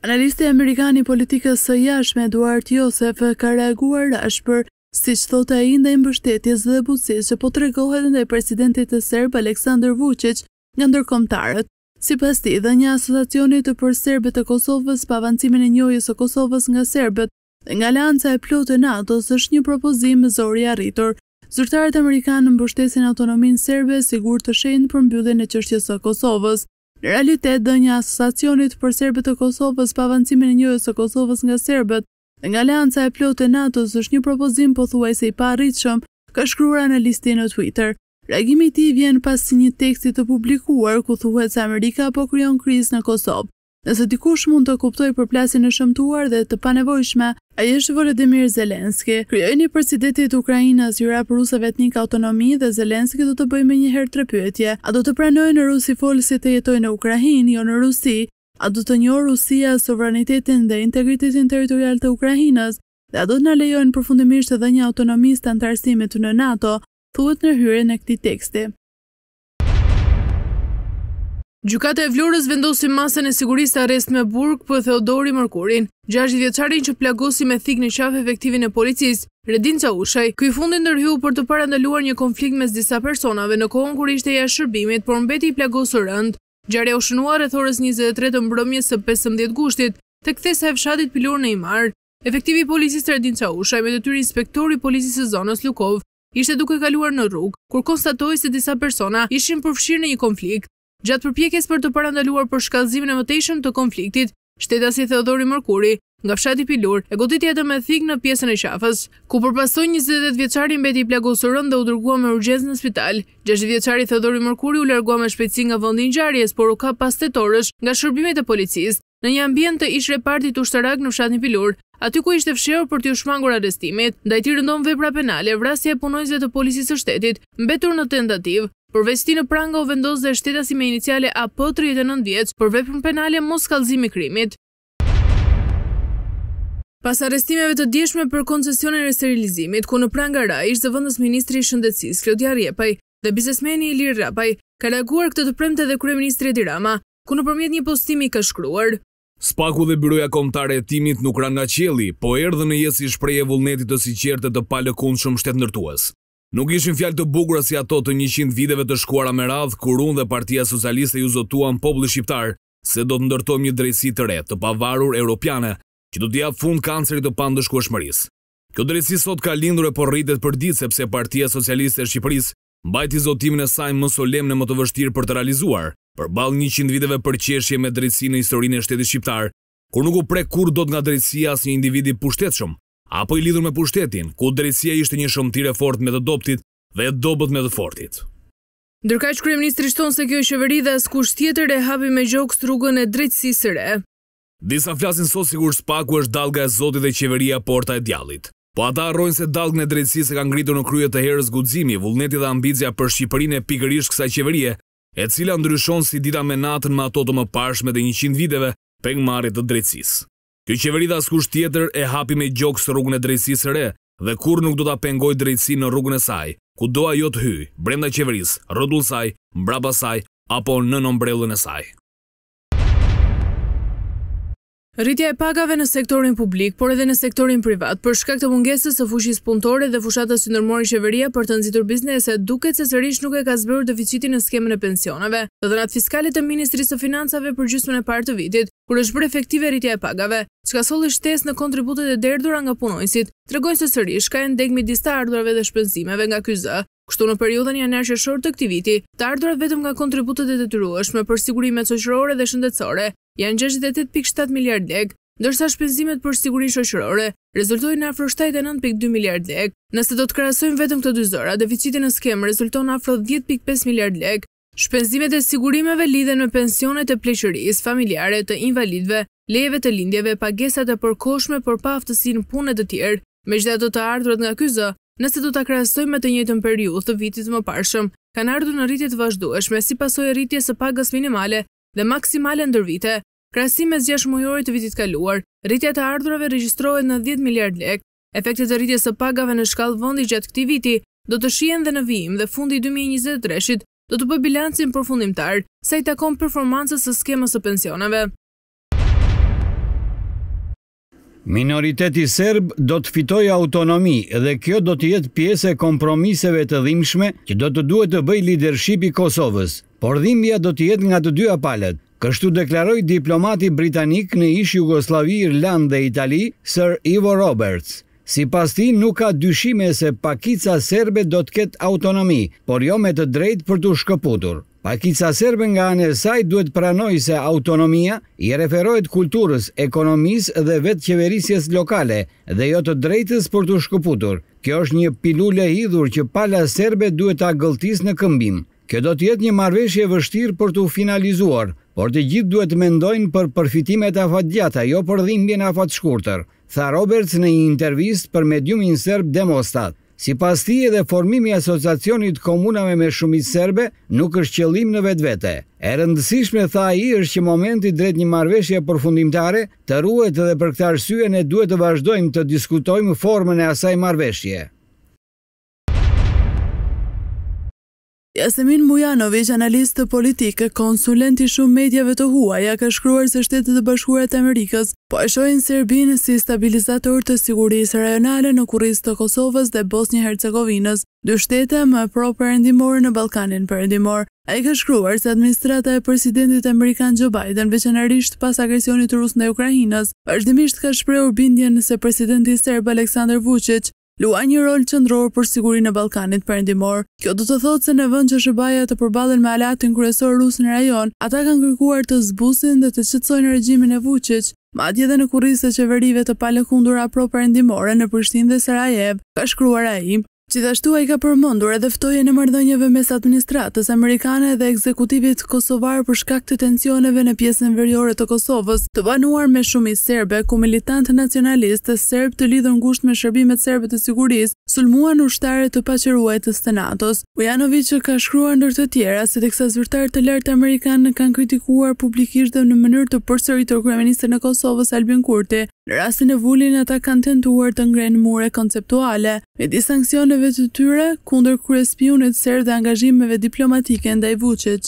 Analisti amerikan i politikës së jashtme Eduard Joseph ka reaguar rashpër, siç thotë ai, ndaj mbështetjes dhe butësisë që po tregohet ndaj presidentit të serb Aleksandar Vučić nga ndërkombëtarët. Sipas tij, dhënia e asociacionit për serbët të Kosovës pa avancimin e njohjes së Kosovës nga serbët dhe nga Aleanca e Plotë e NATO-s është një propozim zori i arritur. Zyrtarët amerikanë mbështesin autonominë serbe, sigurt të shenjtë për mbylljen e çështjes së Kosovës. Në realitet, dhënia e asociacionit për serbët të Kosovës pa avancimin e njohjes së Kosovës nga serbët dhe nga Aleanca e Plotë e NATO-s është një propozim pothuajse i paarritshëm, ka shkruar analisti në Twitter. Reagimi i tij vjen pas një teksti të publikuar ku thuhet se Amerika po krijon krizë në Kosovë. Nëse dikush mund të kuptojë përplasjen e shëmtuar dhe të panevojshme, ai është Volodymyr Zelenski. Krijojeni presidentit të Ukrainës ju jap rusëve etnik autonomi dhe Zelenski do të bëjë menjëherë 3 pyetje. A do të pranojnë rusifolësit të jetojnë në Ukrainë, jo në Rusi? A do të njohë Rusia sovranitetin dhe integritetin territorial të Ukrainës? Dhe a do të na lejojnë përfundimisht të dhënë autonomisë të antarësimit në NATO? Thuhet në hyrjen e këtij teksti. Gjykata e Vlorës vendosi masën e sigurisë arrest me burg për Theodori Mërkurin, 60-vjeçarin që plagosi me thik në qafë efektivin e policisë, Redin Çaushaj. Ky fundi ndërhyu për të parandaluar një konflikt mes disa personave në kohën kur ishte jashtë shërbimit, por mbeti i plagosur rënd. Ngjarja u shënua rreth orës 23 të mbrëmjes së 15 gushtit, tek thesa e fshatit Pilor në Imar. Efektivi i policisë Redin Çaushaj me detyrë inspektori i policisë së zonës Lukov ishte duke kaluar në rrugë kur konstatoi se disa persona ishin përfshirë në një konflikt. Gjatë përpjekjes për të parandaluar për shkallëzimin e mëtejshëm të konfliktit, shtetasi Theodori Mërkuri nga fshati Pilor e goditi atë me thik në pjesën e qafës, ku përpasoj 28-vjeçari mbeti i plagosur rënd dhe u dërguar me urgjencë në spital. 60-vjeçari Theodori Mërkuri u largua me shpejtësi nga vendi i ngjarjes, por u kap pas 8 orësh nga shërbimet e policisë në një ambient të ish repartit ushtarak në fshatin Pilor, aty ku ishte fshehur për t'u shmangur arrestimit. Ndaj tij rëndon vepra penale, vrasje e punonjësve të policisë së shtetit, mbetur në tentativë. Përveç tij në pranga u vendos dhe shtetasi me iniciale AP 39 vjeç për veprën penale mos kallëzimi krimit. Pas arrestimeve të dieshme për koncesionin e sterilizimit, ku në pranga ra ishte zëvendës ministri i Shëndetësisë Klodiar Rjepaj dhe biznesmeni Ilir Rapaj, ka reaguar këtë të premte dhe kryeministri Edi Rama, ku nëpërmjet një postimi ka shkruar: Spaku dhe Byroja Kombëtare e Timit nuk ra nga qielli, po erdhën në jetë si shprehje vullnetit të sinqertë të palëkundshëm shtetndërtues. Nuk ishin fjalë të bukura si ato të 100 viteve të shkuara me radhë kur unë dhe Partia Socialiste ju zotuan popullit shqiptar se do të ndërtojmë një drejtësi të re, të pavarur europiane, që do t'i jap fund kancerit të pandëshkueshmërisë. Kjo drejtësi sot ka lindur e po rritet përdit sepse Partia Socialiste e Shqipërisë mbajti zotimin e saj më solemn e më të vështirë për të realizuar, përballë 100 viteve përqeshje me drejtësi në historinë e shtetit shqiptar, kur nuk u prek kurrë dot nga drejtësia as një individi pushtetshëm, apo i lidhur me pushtetin, ku drejtësia ishte një shëmtirë e fortë me të dobtit dhe e dobët me të fortit. Ndërkaq kryeministri shton se kjo qeveri dhe askush tjetër e hapi me gjoks rrugën e drejtësisë së re. Disa flasin sot sikur Spaku është dallga e Zotit dhe qeveria porta e djallit. Po ata harrojnë se dallgën e drejtësisë e ka ngritur në krye të herës guximi, vullneti dhe ambicia për Shqipërinë e pikërisht kësaj qeverie, e cila ndryshon si dita me natën me ato të mëparshme të 100 viteve pengmarrje të drejtësisë. Kjo qeveri dhe askush tjetër e hapi me gjoks rrugën e drejtësisë së re dhe kur nuk do ta pengojë drejtësinë në rrugën e saj, kudo ajo të hyjë, brenda qeverisë, rrotull saj, mbrapa saj apo nën ombrellën e saj. Rritja e pagave në sektorin publik, por edhe në sektorin privat, për shkak të mungesës së fuqisë punëtore dhe fushatës që ndërmori qeveria për të nxitur bizneset, duket se sërish nuk e ka zbërur deficitin në skemën e pensioneve. Dhënat fiskale të Ministrisë së Financave për gjysmën e parë të vitit, kur është bërë efektive rritja e pagave, çka solli shtesë në kontributet e derdhura nga punonjësit, tregojnë se sërish ka ndeg midis të ardhurave dhe shpenzimeve nga ky zë. Kështu në periudhën janar-qershor të këtij viti, të ardhurat vetëm nga kontributet e detyrueshme për sigurimet shoqërore dhe shëndetësore janë 68.7 miliard lekë, ndërsa shpenzimet për sigurinë shoqërore rezultojnë në afro 79.2 miliard lekë. Nëse do të krahasojmë vetëm këto dy zëra, deficiti në skemë rezulton afro 10.5 miliard lekë. Shpenzimet e sigurimeve lidhen me pensionet e pleqërisë familjare të invalidëve, lejeve të lindjeve, pagesat e përkohshme për pa aftësi në punë e të tjerë. Megjithatë të ardhurat nga ky zë, nëse do ta krahasojmë me të njëjtën periudhë të vitit të mëparshëm, kanë ardhur në rritje të vazhdueshme si pasojë e rritjes së pagës minimale dhe maksimale ndër vite. Krahasim mes 6 muajorit të vitit kaluar, rritja e të ardhurave regjistrohet në 10 miliard lekë. Efektet e rritjes së pagave në shkallë vendi gjatë këtij viti do të shihen dhe në vijim dhe fundi i 2023-shit do të bëjë bilancin përfundimtar sa i takon performancës së skemës së pensioneve. Minoriteti serb do të fitojë autonomi dhe kjo do të jetë pjesë e kompromiseve të dhimbshme që do të duhet të bëjë lidershipi i Kosovës, por dhimbja do të jetë nga të dyja palët. Kështu deklaroi diplomati britanik në ish Jugosllavi, Irlandë dhe Itali, Sir Ivo Roberts. Sipas tij, nuk ka dyshime se pakica serbe do të ketë autonomi, por jo me të drejtë për t'u shkëputur. Pakica serbe nga ana e saj duhet pranojë se autonomia i referohet kulturës, ekonomisë dhe vetë qeverisjes lokale dhe jo të drejtës për t'u shkëputur. Kjo është një pilule hidhur që pala serbe duhet ta gëlltisë në këmbim. Kjo do të jetë një marrëveshje e vështirë për t'u finalizuar, por të gjithë duhet të mendojnë për përfitimet afatgjata, jo për dhimbjen afatshkurtër, tha Roberts në një intervistë për mediumin serb Demostat. Sipas tij, edhe formimi i asociacionit komunave me shumicë serbe nuk është qëllim në vetvete. E rëndësishme, tha ai, është që momenti drejt një marrëveshje përfundimtare të ruhet dhe për këtë arsye ne duhet të vazhdojmë të diskutojmë formën e asaj marrëveshje. Jasmin Mujanović, analist politik, konsulent i shumë mediave të huaja, ka shkruar se Shtetet e Bashkuara të Amerikës po e shohin Serbinë si stabilizator të sigurisë rajonale në kurrizë të Kosovës dhe Bosnjë-Hercegovinës, dy shtete më pro-perëndimore në Ballkanin Perëndimor. Ai ka shkruar se administrata e presidentit amerikan Joe Biden, veçanërisht pas agresionit rus ndaj Ukrainës, vazhdimisht ka shprehur bindjen se presidenti serb Aleksandar Vučić luan një rol qendror për sigurinë e Ballkanit Perëndimor. Kjo do të thotë se në vend që SBA të përballen me aleatin kryesor rus në rajon, ata kanë kërkuar të zbusin dhe të shqetësojnë regjimin e Vučić, madje edhe në kurrizë të qeverive të palëkundura pro-perëndimore në Prishtinë dhe Sarajevo, ka shkruar ai. Gjithashtu ai ka përmendur edhe ftojen e marrëdhënieve mes administratës amerikane dhe ekzekutivit kosovar për shkak të tensioneve në pjesën veriore të Kosovës, të banuar me shumicë serbe, ku militantë nacionalistë serb të lidhur ngushtë me shërbimet serbe të sigurisë sulmuan ushtarët të paqërueshës të NATO-s. Mujanović ka shkruar ndër të tjera se teksa zyrtarë të lartë amerikanë kanë kritikuar publikisht dhe në mënyrë të përsëritur kryeministin e Kosovës Albin Kurti, në rastin e Vulin ata kanë tentuar të ngrenë mure konceptuale, midis sanksioneve të tyre kundër kryespiunit serb dhe angazhimeve diplomatike ndaj Vučić.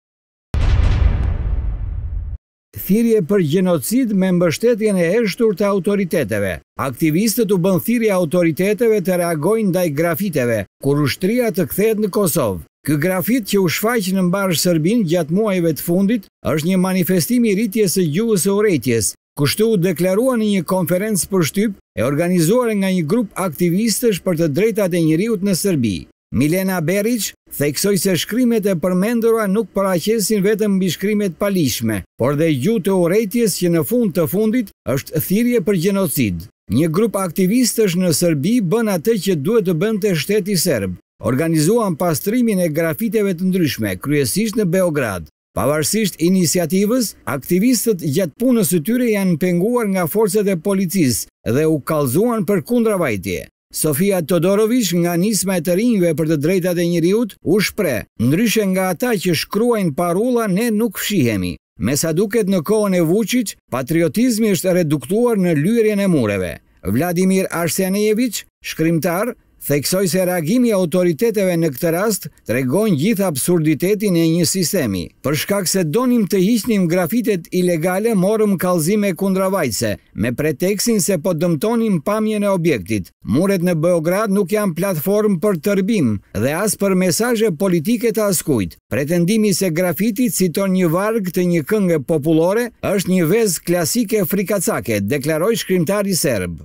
Thirrje për gjenocid me mbështetjen e heshtur të autoriteteve. Aktivistët u bën thirrje autoriteteve të reagojnë ndaj grafiteve, kur ushtria të kthehet në Kosovë. Ky grafit që u shfaq në mbar Serbinë gjatë muajve të fundit është një manifestim i rritjes së gjuhës së urrëties. Kështu u deklarua në një konferencë për shtyp e organizuar nga një grup aktivistësh për të drejtat e njeriut në Serbi. Milena Berić theksoi se shkrimet e përmendura nuk paraqesin vetëm mbi shkrimet palishme, por dhe gjuhë të urrëties që në fund të fundit është thirrje për gjenocid. Një grup aktivistësh në Serbi bën atë që duhet të bënte shteti serb. Organizuan pastrimin e grafiteve të ndryshme, kryesisht në Beograd. Pavarësisht iniciativës, aktivistët gjatë punës së tyre janë penguar nga forcat e policisë dhe u kallëzuan për kundravajtje. Sofia Todorović, nga nisma e të rinjve për të drejtat e njeriut, u shpreh: "Ndryshe nga ata që shkruajnë parulla, ne nuk fshihemi." Me sa duket në kohën e Vučić, patriotizmi është reduktuar në lyerjen e mureve. Vladimir Arseniević, shkrimtar, theksoi se reagimi i autoriteteve në këtë rast tregon gjithë absurditetin e një sistemi. Për shkak se donim të hiqnim grafitet ilegale, morëm kallëzime kundravajtëse, me pretekstin se po dëmtonim pamjen e objektit. Muret në Beograd nuk janë platformë për tërbim dhe as për mesazhe politike të askujt. Pretendimi se grafiti citon një varg të një këngë popullore është një vezë klasike frikacake, deklaroi shkrimtari serb.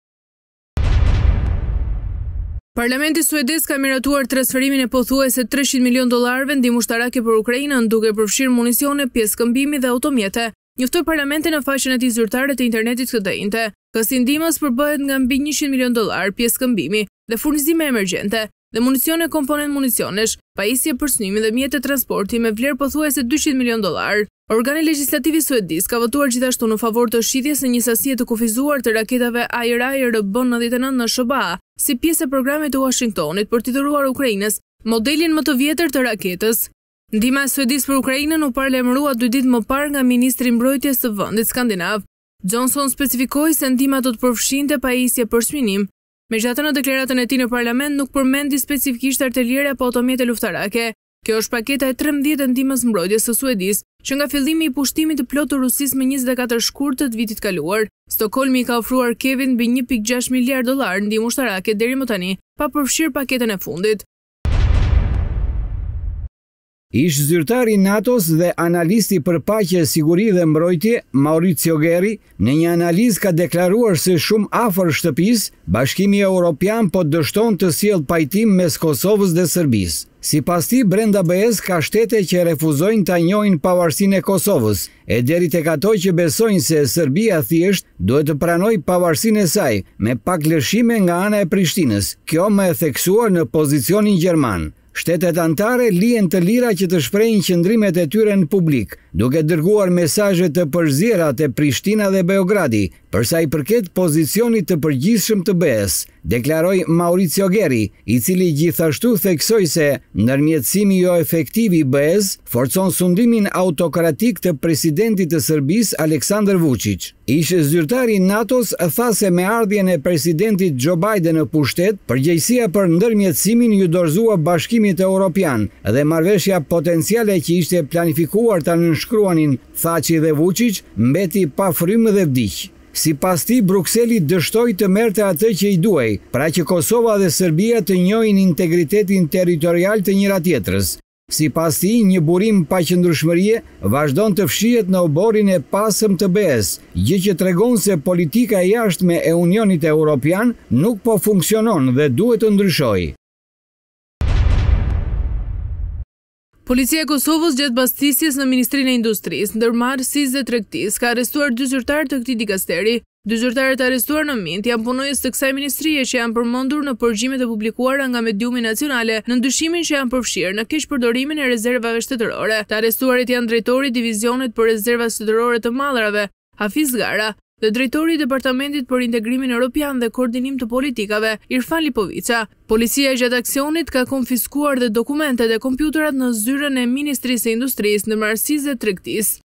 Parlamenti suedez ka miratuar transferimin e pothuajse $300 milionë ndihmë ushtarake për Ukrainën, duke përfshirë municione, pjesë këmbimi dhe automjete. Njoftoi parlamentin në faqen e tij zyrtare të internetit këtë dinte. Kësi ndihmës përbëhet nga mbi $100 milionë, pjesë këmbimi dhe furnizime emergjente, dhe municione komponent municionesh, pajisje për snimi dhe mjete transporti me vlerë pothuajse $200 milionë. Organi legjislativ i suedis ka votuar gjithashtu në favor të shitjes së një sasie të kufizuar të raketave AIRB-99 në SBA, si pjesë e programit të Washingtonit për t'i dhuruar Ukrainës modelin më të vjetër të raketës. Ndihma e Suedisë për Ukrainën u paralajmërua 2 ditë më parë nga ministri i mbrojtjes së vendit skandinav. Johnson specifikoi se ndihma do të përfshinte pajisje për çminim. Megjithatë, në deklaratën e tij në parlament nuk përmendi specifikisht artillere apo automjete luftarake. Kjo është paketa e 13 e ndihmës mbrojtjes së Suedisë, që nga fillimi i pushtimit të plotë të Rusisë me 24 shkurt të vitit kaluar, Stockholmi ka ofruar Kievit mbi 1.6 miliard dollar ndihmë ushtarake deri më tani, pa përfshirë paketën e fundit. Ish zyrtari i NATO-s dhe analisti për paqe, siguri dhe mbrojtje, Maurizio Guerri, në një analizë ka deklaruar se shumë afër shtëpisë, Bashkimi Evropian po dështon të sjellë pajtim mes Kosovës dhe Serbisë. Sipas tij, brenda BE-s ka shtete që refuzojnë ta njohin pavarësinë e Kosovës, e deri tek ato që besojnë se Serbia thjesht duhet të pranojë pavarësinë e saj, me pak lëshime nga ana e Prishtinës. Kjo më e theksuar në pozicionin gjerman. Shtetet anëtare lihen të lira që të shprehin qëndrimet e tyre në publik, duke dërguar mesazhe të përzierë te Prishtina dhe Beogradi, për sa i përket pozicionit të përgjithshëm të BE-s, deklaroi Maurizio Guerri, i cili gjithashtu theksoi se ndërmjetësimi jo efektiv i BE-s forcon sundimin autokratik të presidentit të Serbisë Aleksandar Vučić. Ish zyrtari i NATO-s tha se me ardhjen e presidentit Joe Biden në pushtet, përgjegjësia për ndërmjetësimin ju dorëzua Bashkimit Evropian dhe marrëveshja potenciale që ishte planifikuar ta nënshkruanin Thaçi dhe Vučić mbeti pa frymë dhe vdiq. Sipas tij, Brukseli dështoi të merrte atë që i duhej, pra që Kosova dhe Serbia të njohin integritetin territorial të njëra tjetrës. Sipas tij, një burim paqëndrueshmërie vazhdon të fshihet në oborin e pasëm të BE-s, gjë që tregon se politika e jashtme e Unionit Evropian nuk po funksionon dhe duhet të ndryshojë. Policia e Kosovës gjatë mbastësisjes në Ministrinë e Industrisë, Ndërmarrësisë dhe Tregtisë ka arrestuar 2 zyrtarë të këtij dikasteri. 2 zyrtarët arrestuar në Mint janë punonjës të kësaj ministrie që janë përmendur në përgjimet e publikuara nga mediumi nacionale në ndyshimin që janë përfshirë në keqpërdorimin e rezervave shtetërore. Të arrestuarit janë drejtori i divizionit për rezerva shtetërore të Mallrave, Hafiz Gara, dhe drejtori i Departamentit për Integrimin Evropian dhe Koordinim të Politikave, Irfan Lipovica. Policia gjatë aksionit ka konfiskuar dhe dokumentet e kompjuterat në zyrën e Ministrisë së Industrisë, Ndërmarrësisë dhe Tregtisë.